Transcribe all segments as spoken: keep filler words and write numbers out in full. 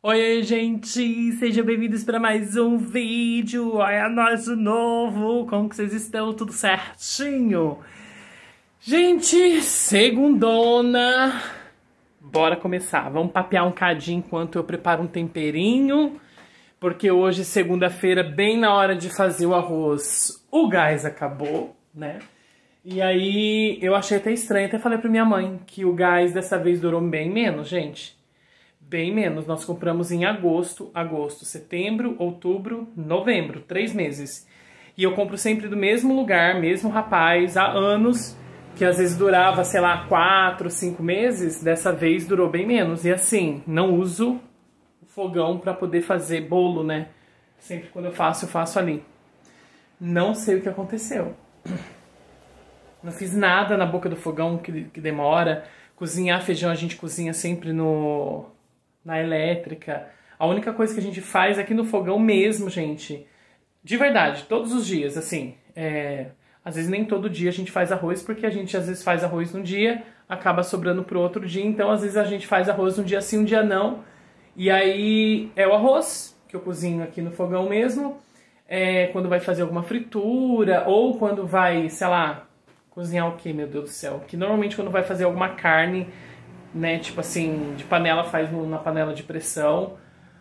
Oi, oi, gente! Sejam bem-vindos para mais um vídeo! Olha nós de novo! Como que vocês estão? Tudo certinho? Gente, segundona! Bora começar! Vamos papear um cadinho enquanto eu preparo um temperinho. Porque hoje, segunda-feira, bem na hora de fazer o arroz, o gás acabou, né? E aí, eu achei até estranho, até falei pra minha mãe que o gás dessa vez durou bem menos, gente. Bem menos, nós compramos em agosto, agosto, setembro, outubro, novembro, três meses. E eu compro sempre do mesmo lugar, mesmo rapaz, há anos, que às vezes durava, sei lá, quatro, cinco meses, dessa vez durou bem menos. E assim, não uso o fogão para poder fazer bolo, né? Sempre quando eu faço, eu faço ali. Não sei o que aconteceu. Não fiz nada na boca do fogão que, que demora. Cozinhar feijão a gente cozinha sempre no... na elétrica. A única coisa que a gente faz aqui no fogão mesmo, gente, de verdade, todos os dias, assim, é... às vezes nem todo dia a gente faz arroz, porque a gente às vezes faz arroz num dia, acaba sobrando pro outro dia, então às vezes a gente faz arroz um dia sim, um dia não, e aí é o arroz que eu cozinho aqui no fogão mesmo, é quando vai fazer alguma fritura, ou quando vai, sei lá, cozinhar o que, meu Deus do céu, que normalmente quando vai fazer alguma carne, né, tipo assim, de panela, faz no, na panela de pressão.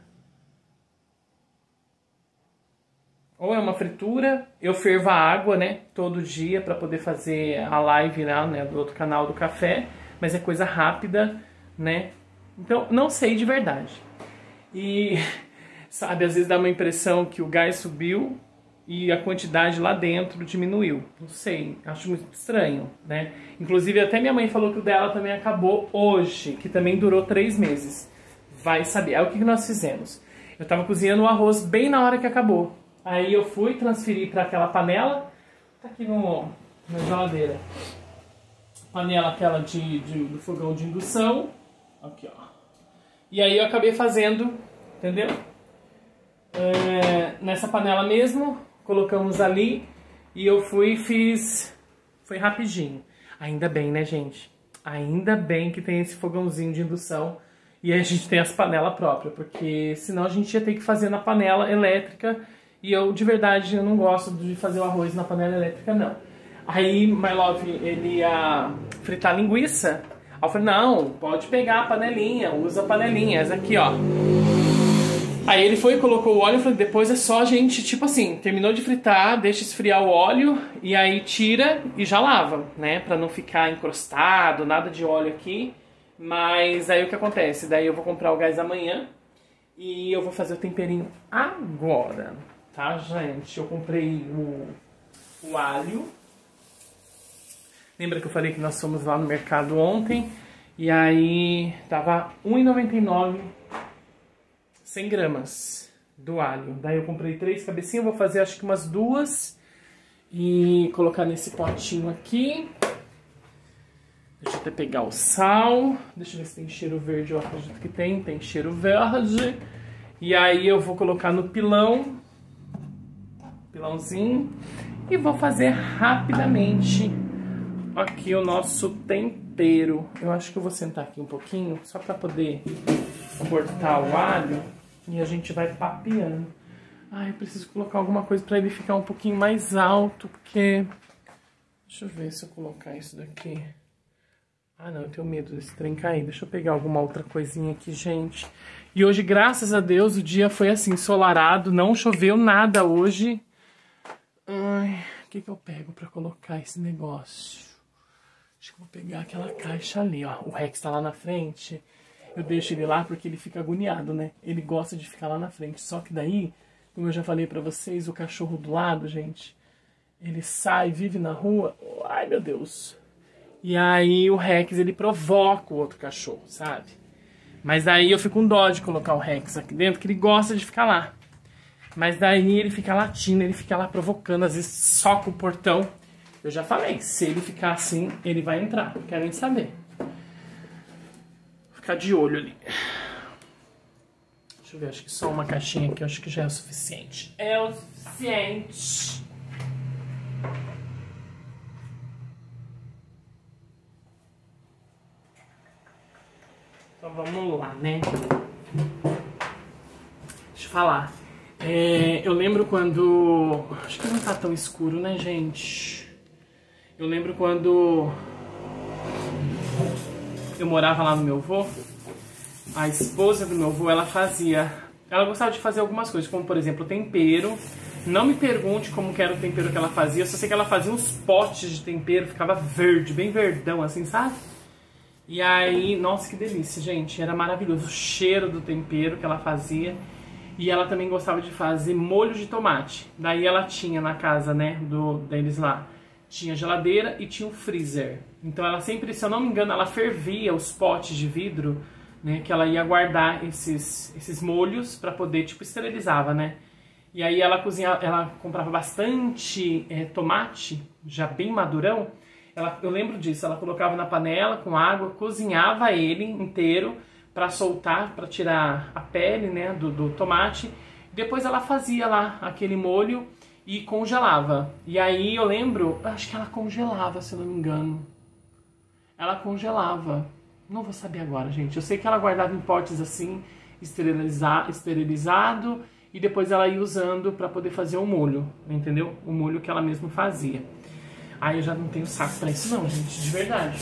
Ou é uma fritura, eu fervo a água, né, todo dia para poder fazer a live lá, né, do outro canal do café, mas é coisa rápida, né, então não sei de verdade. E, sabe, às vezes dá uma impressão que o gás subiu e a quantidade lá dentro diminuiu. Não sei, acho muito estranho, né? Inclusive, até minha mãe falou que o dela também acabou hoje, que também durou três meses. Vai saber. Aí o que nós fizemos? Eu tava cozinhando o arroz bem na hora que acabou. Aí eu fui transferir para aquela panela, tá aqui no, na geladeira. Panela aquela de, de, do fogão de indução. Aqui, ó. E aí eu acabei fazendo, entendeu? É, nessa panela mesmo, colocamos ali e eu fui e fiz, foi rapidinho. Ainda bem, né, gente? Ainda bem que tem esse fogãozinho de indução e a gente tem as panelas próprias, porque senão a gente ia ter que fazer na panela elétrica e eu, de verdade, eu não gosto de fazer o arroz na panela elétrica, não. Aí, my love, ele ia fritar linguiça. Aí eu falei, não, pode pegar a panelinha, usa a panelinha, essa aqui, ó. Aí ele foi e colocou o óleo, eu falei, depois é só a gente, tipo assim, terminou de fritar, deixa esfriar o óleo e aí tira e já lava, né? Pra não ficar encrostado, nada de óleo aqui. Mas aí o que acontece? Daí eu vou comprar o gás amanhã e eu vou fazer o temperinho agora, tá, gente? Eu comprei o, o alho. Lembra que eu falei que nós fomos lá no mercado ontem? E aí tava um real e noventa e nove centavos. cem gramas do alho. Daí eu comprei três cabecinhas, vou fazer acho que umas duas e colocar nesse potinho aqui. Deixa eu até pegar o sal. Deixa eu ver se tem cheiro verde, eu acredito que tem, tem cheiro verde. E aí eu vou colocar no pilão, pilãozinho, e vou fazer rapidamente aqui o nosso tempero. Eu acho que eu vou sentar aqui um pouquinho, só para poder cortar o alho. E a gente vai papeando. Ai, eu preciso colocar alguma coisa pra ele ficar um pouquinho mais alto, porque... Deixa eu ver se eu colocar isso daqui. Ah, não, eu tenho medo desse trem cair. Deixa eu pegar alguma outra coisinha aqui, gente. E hoje, graças a Deus, o dia foi assim, ensolarado. Não choveu nada hoje. Ai, o que que eu pego pra colocar esse negócio? Acho que eu vou pegar aquela caixa ali, ó. O Rex tá lá na frente. Eu deixo ele lá porque ele fica agoniado, né? Ele gosta de ficar lá na frente. Só que daí, como eu já falei pra vocês, o cachorro do lado, gente, ele sai, vive na rua. Ai, meu Deus. E aí o Rex, ele provoca o outro cachorro, sabe? Mas daí eu fico com dó de colocar o Rex aqui dentro, que ele gosta de ficar lá. Mas daí ele fica latindo, ele fica lá provocando, às vezes soca o portão. Eu já falei, se ele ficar assim, ele vai entrar. Não quero nem saber. Ficar de olho ali. Deixa eu ver, acho que só uma caixinha aqui, acho que já é o suficiente. É o suficiente. Então vamos lá, né? falar. É, eu lembro quando... Acho que não tá tão escuro, né, gente? Eu lembro quando eu morava lá no meu avô, a esposa do meu avô, ela fazia... Ela gostava de fazer algumas coisas, como, por exemplo, tempero. Não me pergunte como que era o tempero que ela fazia. Eu só sei que ela fazia uns potes de tempero, ficava verde, bem verdão, assim, sabe? E aí, nossa, que delícia, gente. Era maravilhoso o cheiro do tempero que ela fazia. E ela também gostava de fazer molho de tomate. Daí ela tinha na casa, né, do, deles lá, tinha geladeira e tinha um freezer. Então ela sempre, se eu não me engano, ela fervia os potes de vidro, né, que ela ia guardar esses, esses molhos pra poder, tipo, esterilizava, né? E aí ela cozinhava, ela comprava bastante é, tomate, já bem madurão. Ela, eu lembro disso, ela colocava na panela com água, cozinhava ele inteiro para soltar, para tirar a pele, né, do, do tomate. Depois ela fazia lá aquele molho e congelava. E aí eu lembro, acho que ela congelava, se eu não me engano. Ela congelava. Não vou saber agora, gente. Eu sei que ela guardava em potes assim, esteriliza, esterilizado, e depois ela ia usando para poder fazer o molho, entendeu? O molho que ela mesma fazia. Aí eu já não tenho saco pra isso não, gente, de verdade.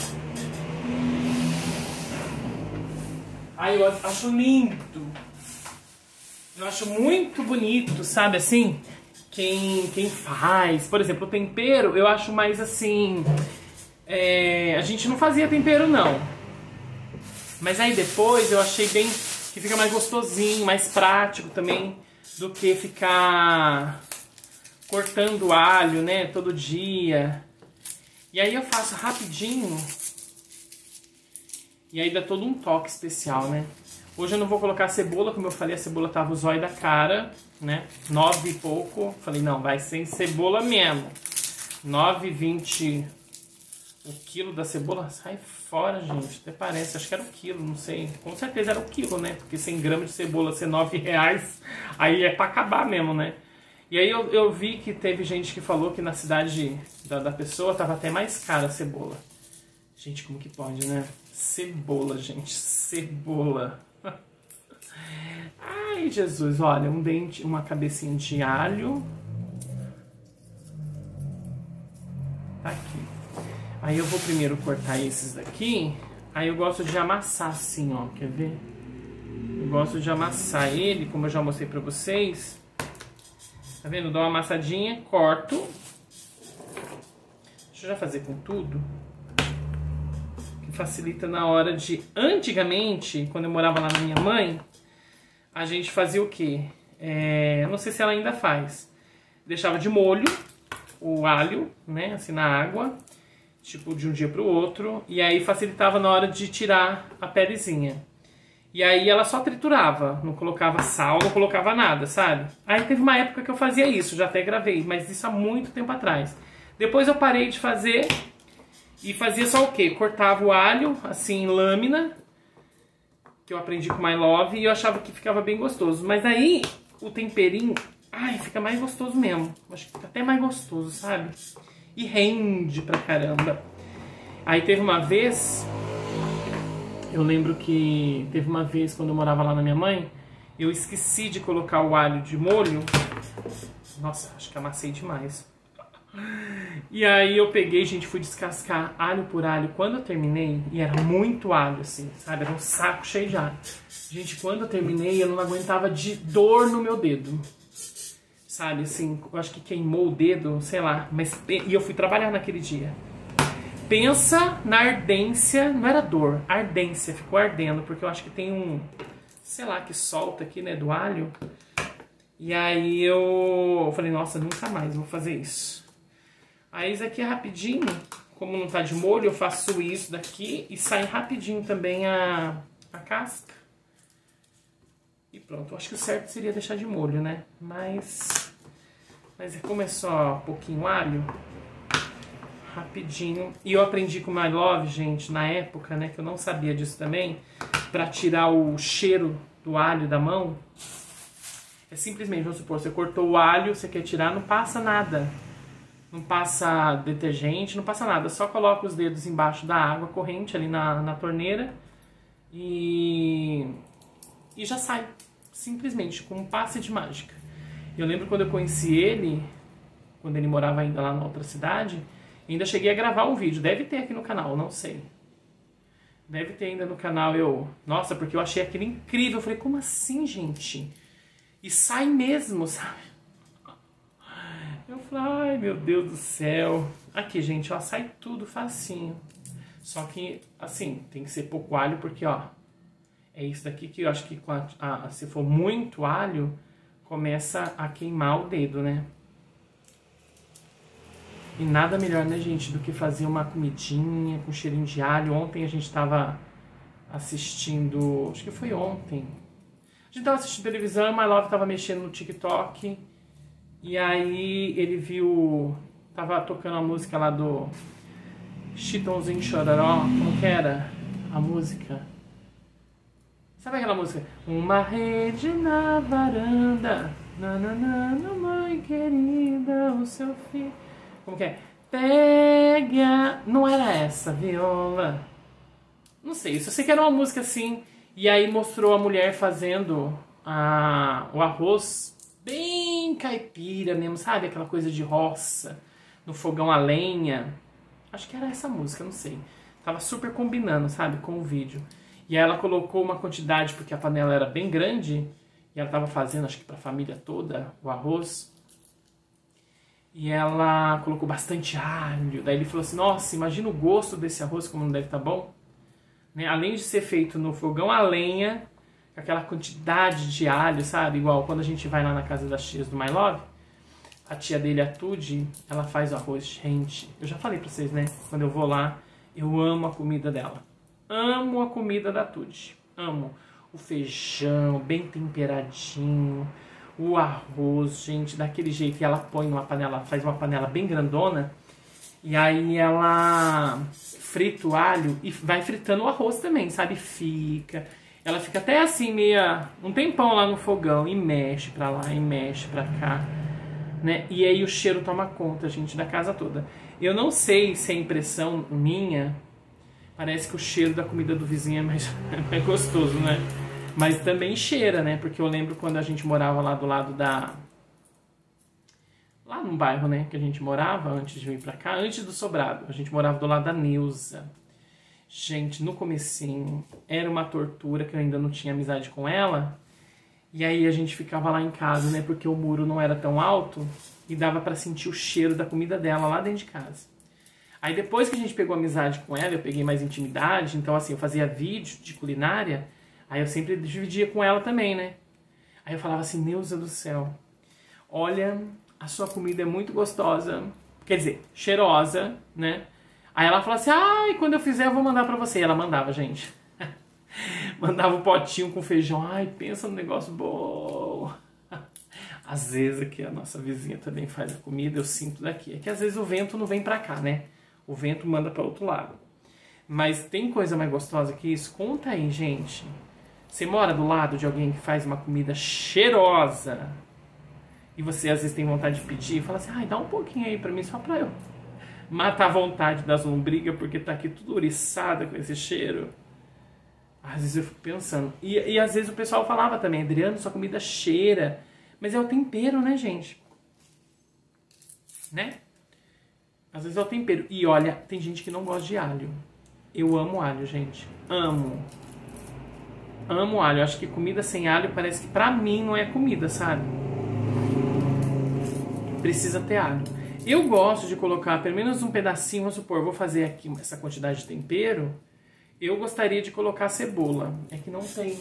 Aí eu acho lindo. Eu acho muito bonito, sabe, assim? Quem, quem faz. Por exemplo, o tempero, eu acho mais assim... É, a gente não fazia tempero, não. Mas aí depois eu achei bem... Que fica mais gostosinho, mais prático também, do que ficar cortando alho, né, todo dia. E aí eu faço rapidinho. E aí dá todo um toque especial, né? Hoje eu não vou colocar cebola, como eu falei, a cebola tava o zóio da cara, né? Nove e pouco. Falei, não, vai sem cebola mesmo. Nove e vinte o quilo da cebola. Sai fora, gente. Até parece, acho que era o quilo, não sei. Com certeza era o quilo, né? Porque cem gramas de cebola ser nove reais, aí é pra acabar mesmo, né? E aí eu, eu vi que teve gente que falou que na cidade da, da pessoa tava até mais cara a cebola. Gente, como que pode, né? Cebola, gente. Cebola. Ai, Jesus. Olha, um dente, uma cabecinha de alho. Tá aqui. Aí eu vou primeiro cortar esses daqui. Aí eu gosto de amassar assim, ó. Quer ver? Eu gosto de amassar ele, como eu já mostrei pra vocês. Tá vendo? Dou uma amassadinha, corto. Deixa eu já fazer com tudo. Que facilita na hora de... Antigamente, quando eu morava lá na minha mãe, a gente fazia o quê? É... Não sei se ela ainda faz. Deixava de molho o alho, né? Assim, na água. Tipo, de um dia pro outro. E aí facilitava na hora de tirar a pelezinha. E aí ela só triturava, não colocava sal, não colocava nada, sabe? Aí teve uma época que eu fazia isso, já até gravei, mas isso há muito tempo atrás. Depois eu parei de fazer e fazia só o quê? Cortava o alho, assim, em lâmina, que eu aprendi com My Love, e eu achava que ficava bem gostoso. Mas aí, o temperinho, ai, fica mais gostoso mesmo. Acho que fica até mais gostoso, sabe? E rende pra caramba. Aí teve uma vez... Eu lembro que teve uma vez, quando eu morava lá na minha mãe, eu esqueci de colocar o alho de molho. Nossa, acho que amassei demais. E aí eu peguei, gente, fui descascar alho por alho. Quando eu terminei, e era muito alho, assim, sabe? Era um saco cheio de alho. Gente, quando eu terminei, eu não aguentava de dor no meu dedo. Sabe, assim, eu acho que queimou o dedo, sei lá. Mas, e eu fui trabalhar naquele dia. Pensa na ardência, não era dor, ardência, ficou ardendo, porque eu acho que tem um, sei lá, que solta aqui, né, do alho. E aí eu, eu falei, nossa, nunca mais vou fazer isso. Aí isso aqui é rapidinho, como não tá de molho, eu faço isso daqui e sai rapidinho também a, a casca. E pronto, eu acho que o certo seria deixar de molho, né, mas, mas como é só pouquinho alho... Rapidinho. E eu aprendi com My Love, gente, na época, né, que eu não sabia disso também, pra tirar o cheiro do alho da mão. É simplesmente, vamos supor, você cortou o alho, você quer tirar, não passa nada. Não passa detergente, não passa nada. Só coloca os dedos embaixo da água corrente ali na, na torneira e, e já sai. simplesmente com um passe de mágica. Eu lembro quando eu conheci ele, quando ele morava ainda lá na outra cidade, ainda cheguei a gravar um vídeo. Deve ter aqui no canal, não sei. Deve ter ainda no canal. Eu, nossa, porque eu achei aquilo incrível. Eu falei, como assim, gente? E sai mesmo, sabe? Eu falei, ai meu Deus do céu. Aqui, gente, ó, sai tudo facinho. Só que, assim, tem que ser pouco alho, porque, ó, é isso daqui que eu acho que a, a, se for muito alho, começa a queimar o dedo, né? E nada melhor, né, gente, do que fazer uma comidinha com cheirinho de alho. Ontem a gente tava assistindo, acho que foi ontem. A gente tava assistindo televisão e o My Love tava mexendo no TikTok. E aí ele viu, tava tocando a música lá do Chitãozinho Chororó, como que era a música? Sabe aquela música? Uma rede na varanda, nananana, mãe querida, o seu filho. Como que é? Pegue a... Não era essa, viola. Não sei, eu só sei que era uma música assim. E aí mostrou a mulher fazendo a... o arroz bem caipira mesmo, sabe? Aquela coisa de roça, no fogão a lenha. Acho que era essa música, não sei. Tava super combinando, sabe? Com o vídeo. E aí ela colocou uma quantidade, porque a panela era bem grande. E ela tava fazendo, acho que pra família toda, o arroz. E ela colocou bastante alho. Daí ele falou assim, nossa, imagina o gosto desse arroz, como não deve estar bom. Né? Além de ser feito no fogão a lenha, com aquela quantidade de alho, sabe? Igual quando a gente vai lá na casa das tias do My Love, a tia dele, a Tudy, ela faz o arroz. Gente, eu já falei pra vocês, né? Quando eu vou lá, eu amo a comida dela. Amo a comida da Tudy. Amo. O feijão bem temperadinho, o arroz, gente, daquele jeito. E ela põe numa panela, faz uma panela bem grandona. E aí ela frita o alho e vai fritando o arroz também, sabe? Fica. Ela fica até assim, meia, um tempão lá no fogão. E mexe pra lá, e mexe pra cá. Né? E aí o cheiro toma conta, gente, da casa toda. Eu não sei se é impressão minha. Parece que o cheiro da comida do vizinho é mais, é mais gostoso, né? Mas também cheira, né? Porque eu lembro quando a gente morava lá do lado da... Lá no bairro, né? Que a gente morava antes de vir pra cá. Antes do sobrado. A gente morava do lado da Neuza. Gente, no comecinho era uma tortura, que eu ainda não tinha amizade com ela. E aí a gente ficava lá em casa, né? Porque o muro não era tão alto. E dava pra sentir o cheiro da comida dela lá dentro de casa. Aí depois que a gente pegou amizade com ela, eu peguei mais intimidade. Então assim, eu fazia vídeo de culinária. Aí eu sempre dividia com ela também, né? Aí eu falava assim, Neuza do céu, olha, a sua comida é muito gostosa. Quer dizer, cheirosa, né? Aí ela falava assim, ai, quando eu fizer eu vou mandar pra você. E ela mandava, gente. Mandava um potinho com feijão. Ai, pensa no negócio bom. Às vezes aqui a nossa vizinha também faz a comida, eu sinto daqui. É que às vezes o vento não vem pra cá, né? O vento manda pra outro lado. Mas tem coisa mais gostosa que isso? Conta aí, gente. Você mora do lado de alguém que faz uma comida cheirosa e você às vezes tem vontade de pedir e fala assim, ai, dá um pouquinho aí pra mim só pra eu matar a vontade das lombrigas porque tá aqui tudo ouriçada com esse cheiro. Às vezes eu fico pensando. E, e às vezes o pessoal falava também, Adriano, sua comida cheira. Mas é o tempero, né, gente? Né? Às vezes é o tempero. E olha, tem gente que não gosta de alho. Eu amo alho, gente. Amo. Amo alho. Acho que comida sem alho parece que pra mim não é comida, sabe? Precisa ter alho. Eu gosto de colocar pelo menos um pedacinho, vamos supor, vou fazer aqui essa quantidade de tempero. Eu gostaria de colocar cebola. É que não tem.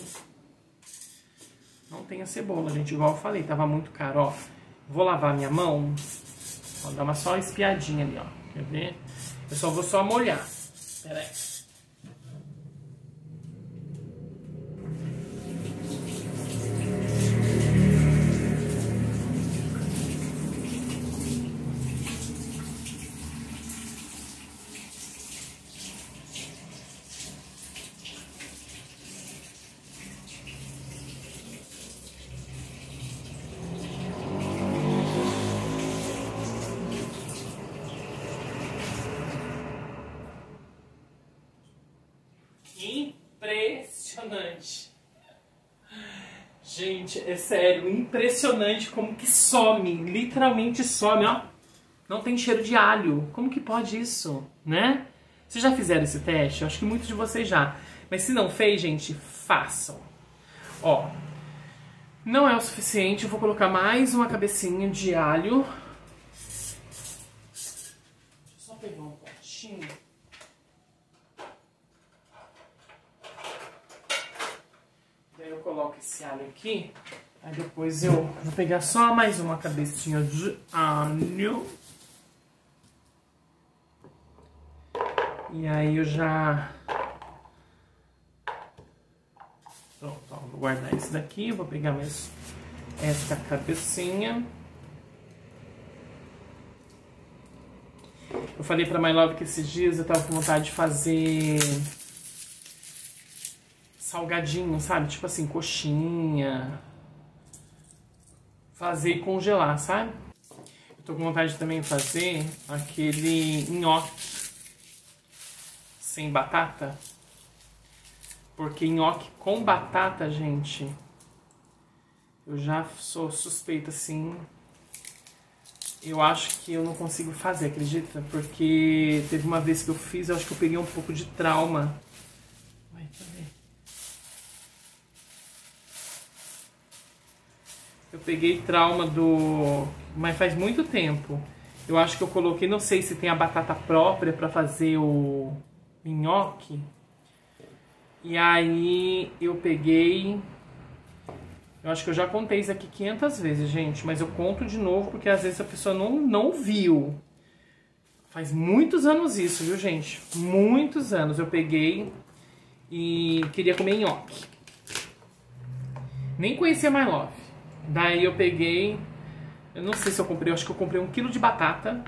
Não tem a cebola, gente. Igual eu falei, tava muito caro, ó. Vou lavar minha mão. Vou dar uma só espiadinha ali, ó. Quer ver? Eu só vou só molhar. Pera aí. é sério, impressionante como que some, literalmente some, ó. Não tem cheiro de alho. Como que pode isso, né? Vocês já fizeram esse teste? Eu acho que muitos de vocês já. Mas se não fez, gente, façam. Ó, não é o suficiente, eu vou colocar mais uma cabecinha de alho. Deixa eu só pegar um potinho. Daí eu coloco esse alho aqui. Aí depois eu vou pegar só mais uma cabecinha de alho. E aí eu já... Pronto, ó, vou guardar esse daqui, vou pegar mais essa cabecinha. Eu falei pra My Love que esses dias eu tava com vontade de fazer salgadinho, sabe? Tipo assim, coxinha. Fazer e congelar, sabe? Eu tô com vontade de também fazer aquele nhoque sem batata. Porque nhoque com batata, gente, eu já sou suspeita, assim. Eu acho que eu não consigo fazer, acredita? Porque teve uma vez que eu fiz, eu acho que eu peguei um pouco de trauma. Vai, cadê? Eu peguei trauma do... Mas faz muito tempo. Eu acho que eu coloquei, não sei se tem a batata própria pra fazer o nhoque. E aí eu peguei... Eu acho que eu já contei isso aqui quinhentas vezes, gente. Mas eu conto de novo porque às vezes a pessoa não, não viu. Faz muitos anos isso, viu, gente? Muitos anos eu peguei e queria comer nhoque. Nem conhecia My Love. Daí eu peguei... Eu não sei se eu comprei, eu acho que eu comprei um quilo de batata.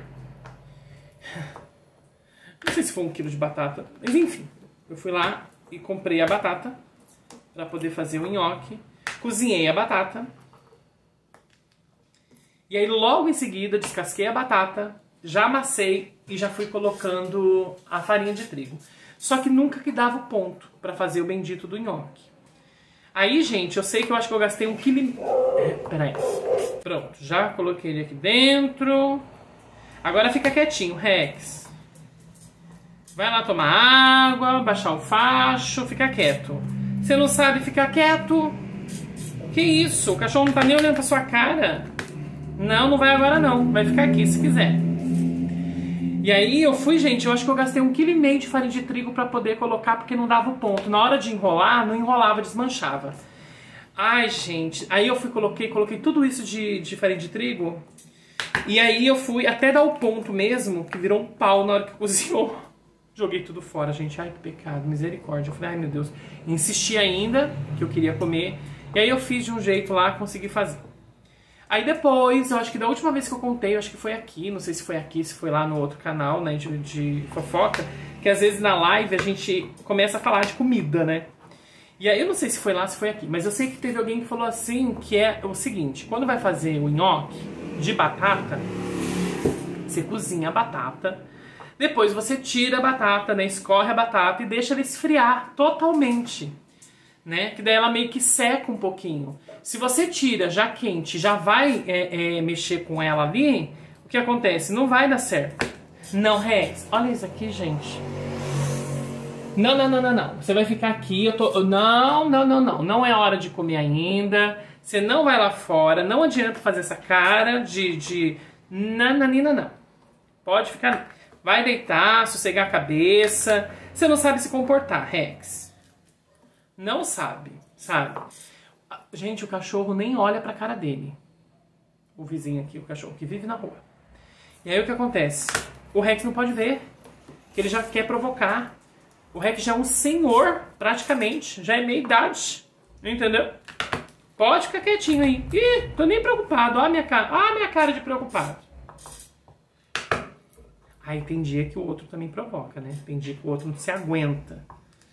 Não sei se foi um quilo de batata. Mas enfim, eu fui lá e comprei a batata para poder fazer o nhoque. Cozinhei a batata. E aí logo em seguida descasquei a batata, já amassei e já fui colocando a farinha de trigo. Só que nunca que dava o ponto para fazer o bendito do nhoque. Aí, gente, eu sei que eu acho que eu gastei um quilo... É, peraí. Pronto, já coloquei ele aqui dentro. Agora fica quietinho, Rex. Vai lá tomar água, baixar o facho, fica quieto. Você não sabe ficar quieto? Que isso? O cachorro não tá nem olhando pra sua cara. Não, não vai agora não. Vai ficar aqui se quiser. E aí eu fui, gente, eu acho que eu gastei um quilo e meio de farinha de trigo pra poder colocar, porque não dava o ponto. Na hora de enrolar, não enrolava, desmanchava. Ai, gente. Aí eu fui, coloquei, coloquei tudo isso de, de farinha de trigo. E aí eu fui até dar o ponto mesmo, que virou um pau na hora que cozinhou. Joguei tudo fora, gente. Ai, que pecado, misericórdia. Eu falei, ai, meu Deus. Insisti ainda, que eu queria comer. E aí eu fiz de um jeito lá, consegui fazer. Aí depois, eu acho que da última vez que eu contei, eu acho que foi aqui, não sei se foi aqui, se foi lá no outro canal, né, de, de fofoca, que às vezes na live a gente começa a falar de comida, né? E aí eu não sei se foi lá, se foi aqui, mas eu sei que teve alguém que falou assim, que é o seguinte, quando vai fazer o nhoque de batata, você cozinha a batata, depois você tira a batata, né, escorre a batata e deixa ela esfriar totalmente. Né? Que daí ela meio que seca um pouquinho. Se você tira já quente, já vai é, é, mexer com ela ali, o que acontece? Não vai dar certo. Não, Rex, olha isso aqui, gente. Não, não, não, não, não. Você vai ficar aqui, eu tô... Não, não, não, não. Não é hora de comer ainda. Você não vai lá fora. Não adianta fazer essa cara de... de... Nananina, não. Pode ficar... Vai deitar, sossegar a cabeça. Você não sabe se comportar, Rex. Não sabe, sabe? Gente, o cachorro nem olha pra cara dele. O vizinho aqui, o cachorro que vive na rua. E aí o que acontece? O Rex não pode ver, que ele já quer provocar. O Rex já é um senhor, praticamente. Já é meia idade, entendeu? Pode ficar quietinho aí. Ih, tô nem preocupado. Olha a minha cara, olha a minha cara de preocupado. Aí tem dia que o outro também provoca, né? Tem dia que o outro não se aguenta.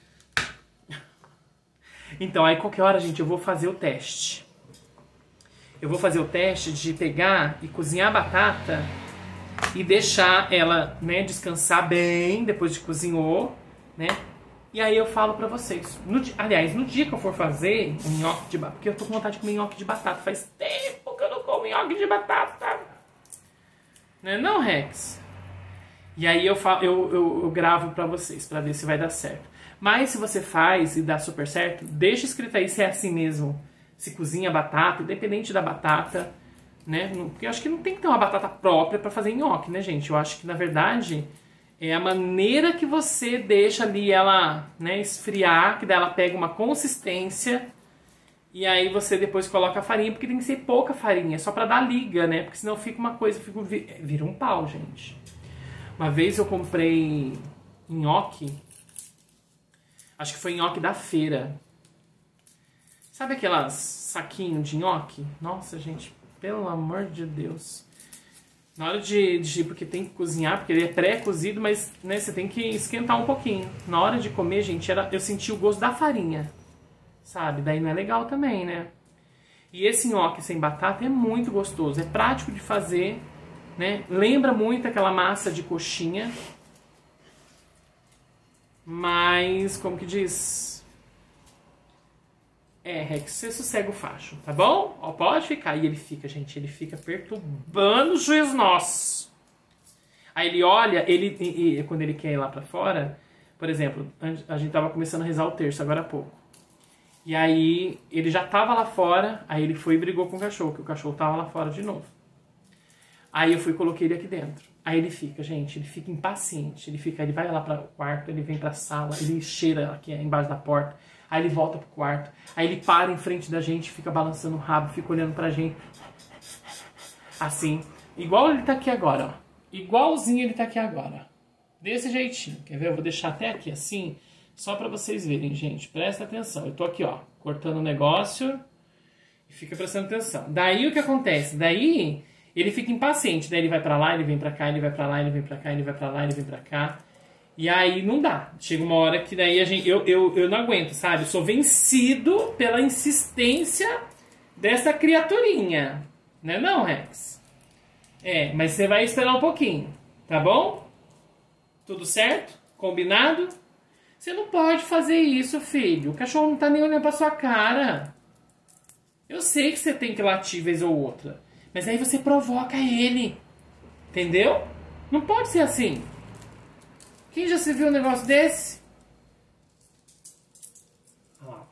Então, aí qualquer hora, gente, eu vou fazer o teste. Eu vou fazer o teste de pegar e cozinhar a batata e deixar ela, né, descansar bem depois de cozinhou, né? E aí eu falo pra vocês. No, aliás, no dia que eu for fazer um nhoque de batata, porque eu tô com vontade de comer nhoque de batata. Faz tempo que eu não como nhoque de batata. Não é não, Rex? E aí eu, falo, eu, eu, eu gravo pra vocês, pra ver se vai dar certo. Mas se você faz e dá super certo, deixa escrito aí se é assim mesmo. Se cozinha batata, independente da batata, né? Porque eu acho que não tem que ter uma batata própria pra fazer nhoque, né, gente? Eu acho que, na verdade, é a maneira que você deixa ali ela, né, esfriar, que daí ela pega uma consistência e aí você depois coloca a farinha, porque tem que ser pouca farinha, só pra dar liga, né? Porque senão fica uma coisa, fica, vira um pau, gente. Uma vez eu comprei nhoque, acho que foi nhoque da feira. Sabe aquelas saquinhos de nhoque? Nossa, gente, pelo amor de Deus. Na hora de, de... porque tem que cozinhar, porque ele é pré-cozido, mas né, você tem que esquentar um pouquinho. Na hora de comer, gente, era, eu senti o gosto da farinha. Sabe? Daí não é legal também, né? E esse nhoque sem batata é muito gostoso. É prático de fazer, né? Lembra muito aquela massa de coxinha. Mas, como que diz? É, Rex, você sossega o facho, tá bom? Ó, pode ficar. E ele fica, gente, ele fica perturbando o juiz nosso. Aí ele olha, ele, e, e, quando ele quer ir lá pra fora, por exemplo, a gente tava começando a rezar o terço agora há pouco. E aí ele já tava lá fora, aí ele foi e brigou com o cachorro, que o cachorro tava lá fora de novo. Aí eu fui e coloquei ele aqui dentro. Aí ele fica, gente, ele fica impaciente. Ele fica, ele vai lá para o quarto, ele vem pra sala, ele cheira aqui embaixo da porta. Aí ele volta pro quarto. Aí ele para em frente da gente, fica balançando o rabo, fica olhando pra gente. Assim. Igual ele tá aqui agora, ó. Igualzinho ele tá aqui agora. Desse jeitinho. Quer ver? Eu vou deixar até aqui assim, só pra vocês verem, gente. Presta atenção. Eu tô aqui, ó, cortando o negócio. E fica prestando atenção. Daí o que acontece? Daí ele fica impaciente. Daí ele vai pra lá, ele vem pra cá, ele vai pra lá, ele vem pra cá, ele vai pra lá, ele vem pra cá. E aí não dá. Chega uma hora que daí a gente, eu, eu, eu não aguento, sabe? Eu sou vencido pela insistência dessa criaturinha. Não é não, Rex? É, mas você vai esperar um pouquinho, tá bom? Tudo certo? Combinado? Você não pode fazer isso, filho. O cachorro não tá nem olhando pra sua cara. Eu sei que você tem que latir vez ou outra. Mas aí você provoca ele. Entendeu? Não pode ser assim. Quem já se viu um negócio desse? Olha lá.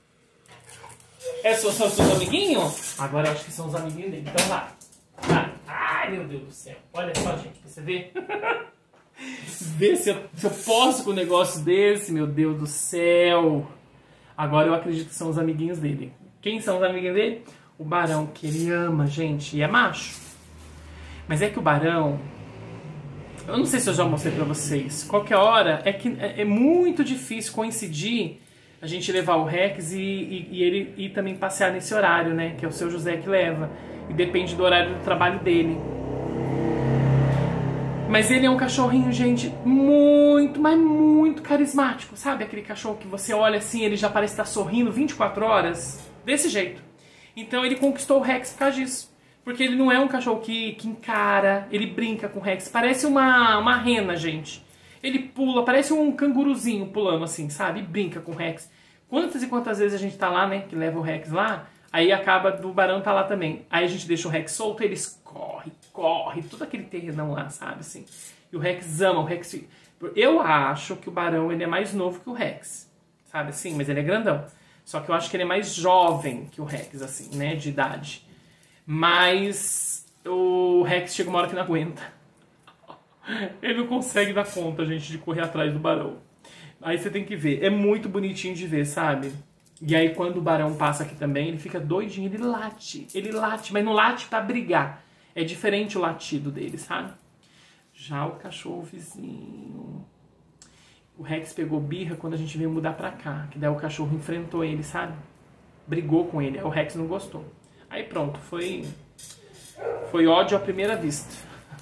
É, são, são seus amiguinhos? Agora eu acho que são os amiguinhos dele. Então vai. Vai. Ai, meu Deus do céu. Olha só, gente, pra você ver. Ver se eu, se eu posso com um negócio desse, meu Deus do céu. Agora eu acredito que são os amiguinhos dele. Quem são os amiguinhos dele? O Barão, que ele ama, gente, e é macho. Mas é que o Barão... Eu não sei se eu já mostrei pra vocês. Qualquer hora, é que é, é muito difícil coincidir a gente levar o Rex e, e, e ele ir também passear nesse horário, né? Que é o seu José que leva. E depende do horário do trabalho dele. Mas ele é um cachorrinho, gente, muito, mas muito carismático. Sabe aquele cachorro que você olha assim, ele já parece estar sorrindo vinte e quatro horas? Desse jeito. Então ele conquistou o Rex por causa disso. Porque ele não é um cachorro que, que encara, ele brinca com o Rex. Parece uma, uma rena, gente. Ele pula, parece um canguruzinho pulando assim, sabe? E brinca com o Rex. Quantas e quantas vezes a gente tá lá, né? Que leva o Rex lá. Aí acaba do Barão tá lá também. Aí a gente deixa o Rex solto, eles correm, correm. Todo aquele terrenão lá, sabe? Assim. E o Rex ama, o Rex... Eu acho que o Barão ele é mais novo que o Rex. Sabe assim? Mas ele é grandão. Só que eu acho que ele é mais jovem que o Rex, assim, né? De idade. Mas o Rex chega uma hora que não aguenta. Ele não consegue dar conta, gente, de correr atrás do Barão. Aí você tem que ver. É muito bonitinho de ver, sabe? E aí quando o Barão passa aqui também, ele fica doidinho, ele late. Ele late, mas não late pra brigar. É diferente o latido dele, sabe? Já o cachorro vizinho... O Rex pegou birra quando a gente veio mudar pra cá. Que daí o cachorro enfrentou ele, sabe? Brigou com ele. Aí o Rex não gostou. Aí pronto, foi, foi ódio à primeira vista.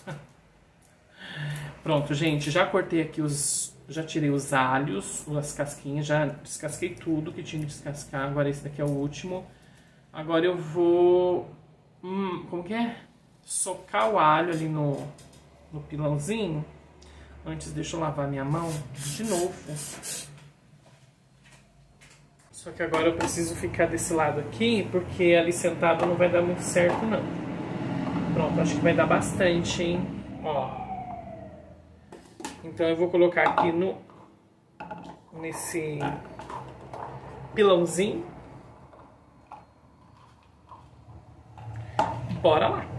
Pronto, gente, já cortei aqui os... Já tirei os alhos, as casquinhas, já descasquei tudo que tinha que descascar. Agora esse daqui é o último. Agora eu vou... Hum, como que é? Socar o alho ali no, no pilãozinho. Antes, deixa eu lavar minha mão de novo. Só que agora eu preciso ficar desse lado aqui, porque ali sentado não vai dar muito certo, não. Pronto, acho que vai dar bastante, hein? Ó. Então eu vou colocar aqui no... nesse pilãozinho. Bora lá.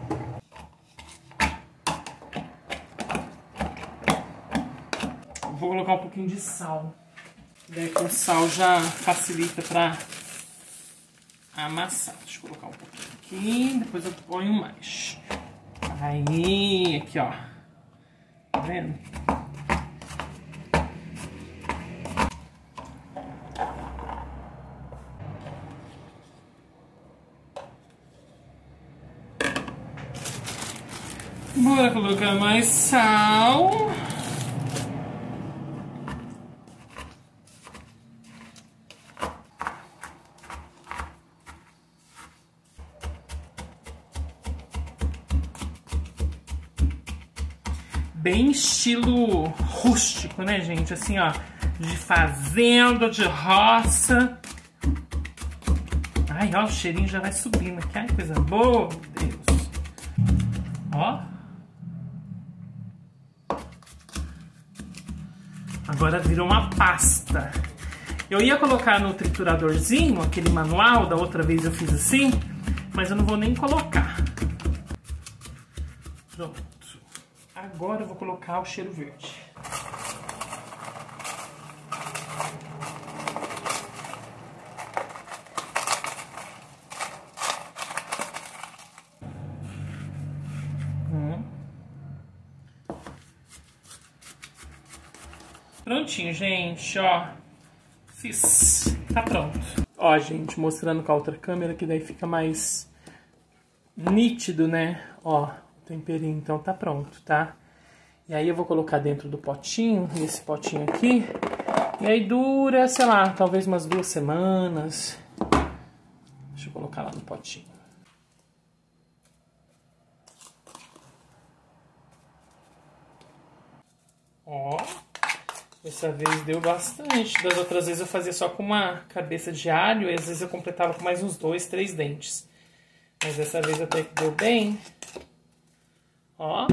Vou colocar um pouquinho de sal. Daí com o sal já facilita pra amassar. Deixa eu colocar um pouquinho aqui, depois eu ponho mais. Aí, aqui ó. Tá vendo? Bora colocar mais sal. Bem estilo rústico, né, gente? Assim, ó, de fazenda, de roça. Ai, ó, o cheirinho já vai subindo aqui. Ai, coisa boa, meu Deus. Ó. Agora virou uma pasta. Eu ia colocar no trituradorzinho, aquele manual, da outra vez eu fiz assim, mas eu não vou nem colocar. Pronto. Agora eu vou colocar o cheiro verde. Hum. Prontinho, gente, ó. Fiz. Tá pronto. Ó, gente, mostrando com a outra câmera, que daí fica mais nítido, né? Ó. Temperinho, então tá pronto, tá? E aí eu vou colocar dentro do potinho, nesse potinho aqui. E aí dura, sei lá, talvez umas duas semanas. Deixa eu colocar lá no potinho. Ó, dessa vez deu bastante. Das outras vezes eu fazia só com uma cabeça de alho e às vezes eu completava com mais uns dois, três dentes. Mas dessa vez até que deu bem. Ó.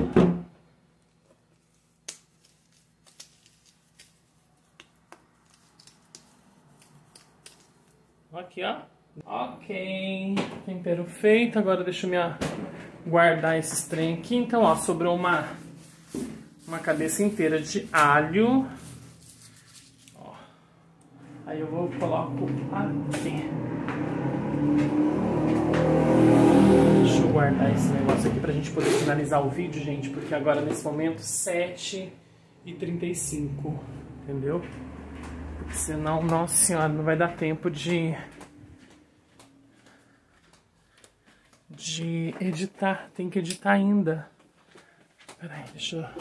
Aqui, ó. Ok. Tempero feito. Agora deixa eu me guardar esses trem aqui. Então, ó, sobrou uma, uma cabeça inteira de alho. Ó. Aí eu vou coloco aqui. Deixa eu guardar esse negócio aqui pra gente poder finalizar o vídeo, gente, porque agora nesse momento sete e trinta e cinco, entendeu? Porque senão, nossa senhora, não vai dar tempo de de editar, tem que editar ainda. Peraí, deixa eu...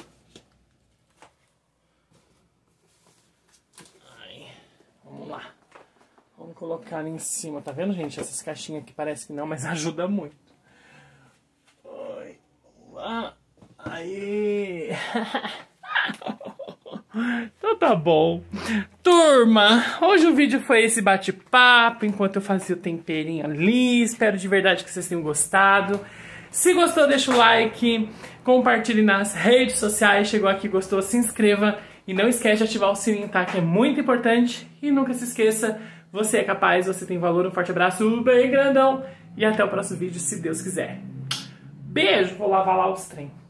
Ai, vamos lá. Vamos colocar ali em cima, tá vendo, gente? Essas caixinhas aqui parece que não, mas ajuda muito. Ai, vamos lá. Aí. Então tá bom. Turma, hoje o vídeo foi esse bate-papo, enquanto eu fazia o temperinho ali. Espero de verdade que vocês tenham gostado. Se gostou, deixa o like, compartilhe nas redes sociais. Chegou aqui, gostou, se inscreva. E não esquece de ativar o sininho, tá? Que é muito importante. E nunca se esqueça, você é capaz, você tem valor. Um forte abraço bem grandão. E até o próximo vídeo, se Deus quiser. Beijo, vou lavar lá os trem.